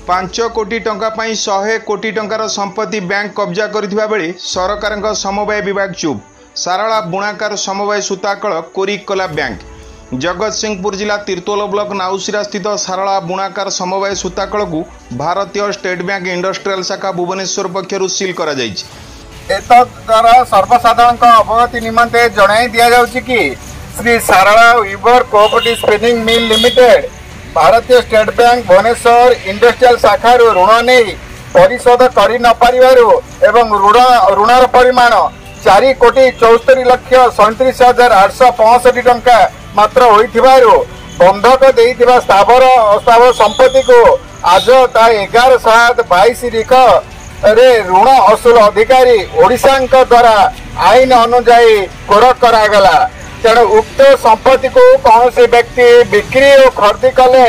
5 कोटी टंका पाई 100 कोटी टंकार संपत्ति बैंक कब्जा करथिबा बेले सरकारक समवाय विभाग चुप। सारला बुणाकार समवाय सूताकल कोरिक कला बैंक। जगतसिंहपुर जिला तीर्तोल ब्लॉक नाउसिरा स्थित सारला बुणाकार समवाय सूताकल को भारतीय स्टेट बैंक इंडस्ट्रियल शाखा भुवनेश्वर पक्षरु सील करा जायछि। द्वारा सर्वसाधारण अवगति निमंते जणाई दिया जाउछि कि Shri Sarala Weaver Cooperative Spinning Mill Limited भारतीय स्टेट बैंक भुवनेश्वर इंडस्ट्रियल शाखा ऋण नहीं परिशोध कर ऋणर परिमाण 4 कोटी 74 लाख 37,865 टंका मात्र होइथिबारु बंधक देइथिबा स्थावर अस्थावर संपत्ति को आज 11/7/22 तारीख रे ऋण असूल अधिकारी ओडिशा द्वारा आईन अनुजाई कोरक करागला। तेणु उक्त संपत्ति को कौन से व्यक्ति बिक्री और खरीदी कले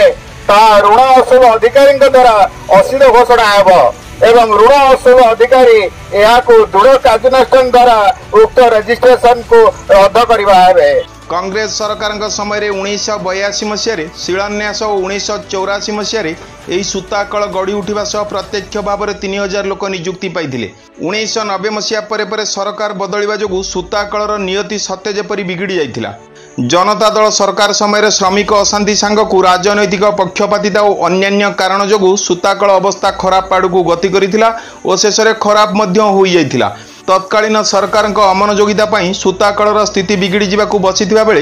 ऋण असूल अधिकारी द्वारा असिध घोषणा एवं ऋण असूल अधिकारी यह दृढ़ कार्यानुष्ठान द्वारा उक्त रजिस्ट्रेशन को रद्द करने। कांग्रेस सरकार समय 1982 मसीह शिलान्यास और 1984 मसीह यही सूताकल गढ़ी उठा सह प्रत्यक्ष भाव में 3000 लोक नियुक्ति पाई। 1990 मसीहा पर सरकार बदलवा जो सूताकलर नियति सत्य जेपरी बिगिड़ी जाइथिला। जनता दल सरकार समय श्रमिक अशांति सांग को राजनैतिक पक्षपातिता और अन्यान्य कारण जो सूताकल अवस्था खराब आड़ को गति करथिला और शेष में खराब हो जाइथिला। तत्कालीन सरकार अमनोयोगिता सूताकलर स्थिति बिगिड़ी जावाक बसीथिबा बेले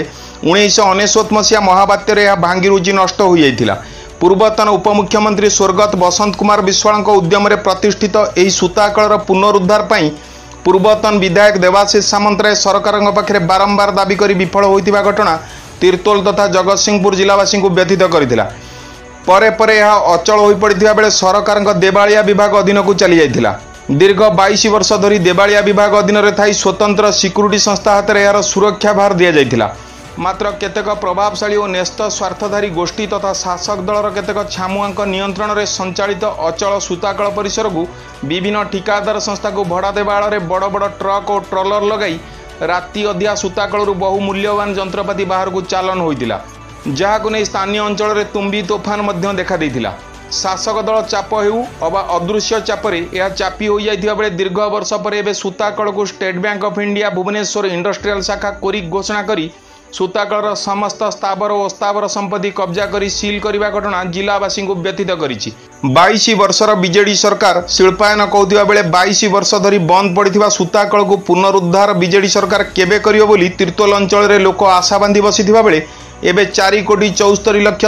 1999 मसीहा महाबात्यारे यह भांगी रुजी नष्ट हो जाइथिला। पूर्वतन उपमुख्यमंत्री स्वर्गत बसंत कुमार विश्वाल उद्यम प्रतिष्ठित यह सूताकलर पुनरुद्धार पर पूर्वतन विधायक देवाशीष सामंतराय सरकार पाखे बारंबार दाबी कर विफल होता घटना तीर्तोल तथा जगतसिंहपुर जिलावासी को व्यथित करथिला। परे परे यह अचल हो पड़ता बेले सरकार देवालिया विभाग अधीन को चली जाइथिला। दीर्घ 22 वर्ष धरी देवालिया विभाग अधीन थी स्वतंत्र सिक्यूरीटी संस्था हाथ में यार सुरक्षा भार दि जाइथिला। मात्र केतेक प्रभावशाली और न्यस्त स्वार्थधारी गोष्ठी तथा शासक दलर केतेक छामुआ नियंत्रण में संचालित अचल सूताकल परिसर को विभिन्न ठिकादार संस्था को भड़ा देवा आड़ बड़ बड़ ट्रक और ट्रलर लगाई राति अधिया सूताकल बहु मूल्यवान जंत्रपाति बाहर को चालन होता जहां नहीं स्थानीय अंचल में तुम्बी तोफान देखा देइथिला। शासक दल चाप हेउ अबा अदृश्य चापरे यह चापी हो जाइथिबा बेले दीर्घ वर्ष पर एबे सूताकल को State Bank of India Bhubaneswar industrial शाखा कोरिक घोषणा करी सूताकलर समस्त स्थावर और अस्थावर संपत्ति कब्जा करी सील करने घटना जिलावासी को व्यथित करिछि। 22 वर्षर बीजेडी सरकार शिल्पायन कहथिबा बेले 22 वर्ष धरी बंद पड़िथिबा सूताकल को पुनरुद्धार बीजेडी सरकार केबे करियो बोली तीर्तोल अंचल रे लोक आशा बांधी बसिथिबा बेले एबे 4 कोटी 74 लाख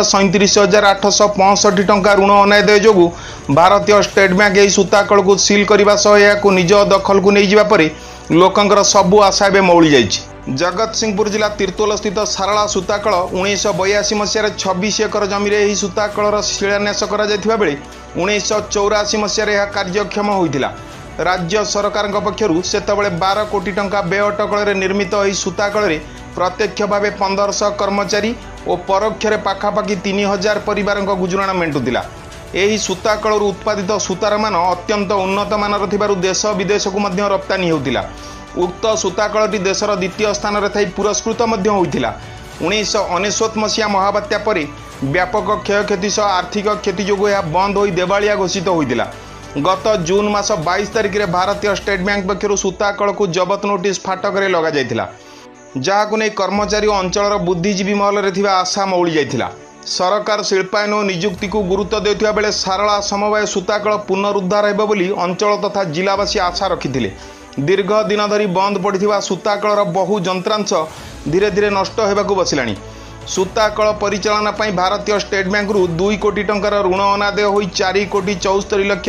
37,865 टंका ऋण अनादाय जोगु भारतीय स्टेट बैंक यही सूताकल को सील करने सह यह निज दखल को नहीं जावा लोकंकर सबु आशा एवं मौली जाइछि। जगतसिंहपुर जिला तीर्तोल स्थित सारला सूताकल 1982 मसीह 26 एकर जमी यही सूताकलर शिलान्यास करा जायथिबा बेले 1984 मसीह यह कार्यक्षम होइथिला। राज्य सरकार पक्षरु सेतबेले 12 कोटी टंका व्यय अटकल निर्मित यही सूताकल प्रत्यक्ष भाव 1500 कर्मचारी और परोक्ष पाखापाखि 3000 परिवार गुजराण मेंटुला। यही सूताकल उत्पादित सूतार मान अत्यंत उन्नत मानर थिबारु देश विदेश को मध्य रप्तानी होतिला। उक्त सूताकलटी देशर द्वितीय स्थान में थी पुरस्कृत होइथिला। 1999 मसीहा महाबात्या पर व्यापक क्षयक्षति सह आर्थिक क्षति जोगु यह बंद हो देवालिया घोषित होइथिला। गत जून मास 22 तारिख में भारतीय स्टेट बैंक पक्षरु सूताकल को जबत नोटिस फाटक लगा जाइथिला जहां नहीं कर्मचारी और अंचल बुद्धिजीवी महल में आशा मौली जाइथिला। सरकार शिल्पायन और नियुक्ति को गुरुत्व देउथिबा बेले सारला समवाय सूताकल पुनरुद्धार हेबो बोली अंचल तथा जिलावासी आशा रखिथिले। दीर्घ दिन धरी बंद पड़िथिबा सूताकलर बहु जंत्रांश धीरे धीरे नष्ट होबाकू बसिलाणी। सूताकल परिचालना पई भारतीय स्टेट बैंक रु 2 कोटी टंकार ऋण अनादाय होई 4 कोटी 74 लाख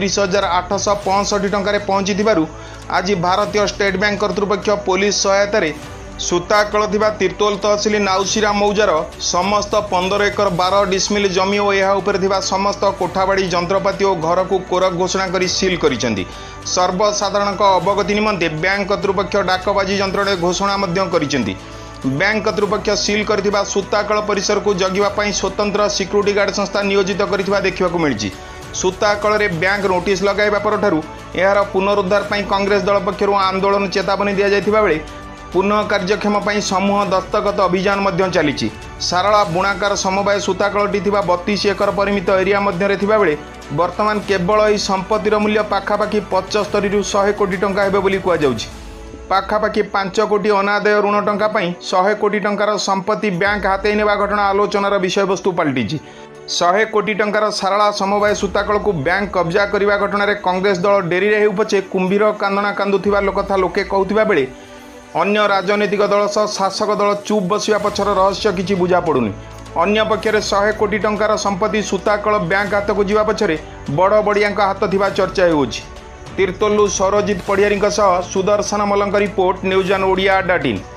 37,865 टंकार पहुंची आज भारतीय स्टेट बैंक कर्तृपक्ष पुलिस सहायता सूताकल थिबा तीर्तोल तहसिल नाउसिरा मौजार समस्त 15 एकर 12 डिसमिल जमी और यह उपर थिबा समस्त कोठाबाड़ी जंत्रपाति और घर को कोरक घोषणा करी सील करिसेंती। सर्वसाधारण अवगति निमंते बैंक कर्तृपक्ष डाकबाजी यंत्र घोषणा करिसेंती। बैंक कर्तृपक्ष सील करथिबा सूताकल परिसर को जगिबा स्वतंत्र सिक्यूरीटी गार्ड संस्था नियोजित करथिबा देखिबाकू मिलिछि। सूताकल रे बैंक नोटिस लगाइबा परठारु यार पुनरुद्धार कांग्रेस दल पक्षरु आंदोलन चेतावनी दिया जाइथिबा बेले पुनः कार्यक्षम ପାଇଁ समूह दस्तखत अभियान मध्य चली। सारला बुणाकार समवाय सूताकलटी 32 एकर परिमित एरिया मध्य बेले वर्तमान केवल यह संपत्तिर मूल्य पाखापाखि 75 ରୁ 100 कोटी टंका हेबे बोली कुआଯାଉଛି। पाखापाखि 5 कोटी अनादाय ऋण टंका 100 कोटी टंकार संपत्ति बैंक हाते नेबा घटना आलोचनार विषय वस्तु पलटिछि। 100 कोटी टंकार सारला समवाय सूताकल को बैंक कब्जा करने घटना कांग्रेस दल डेरी हेउ पछे कुंभीर कांदना कांदुथिबा कथा लोके कहउथिबा बेले अन्य राजनैतिक दल सह शासक दल चुप बसिया पछर रहस्य किछि बुझा पड़ुनी। अन्य पक्षरे 100 कोटी टंकार संपत्ति सूताकल बैंक हाथ को जीवा पछरे बड़ बड़िया हाथ थिबा चर्चा हेउछि। तीर्तोलु Saurajit Padhiari Sudarshan Malank report news on ओडिया.in।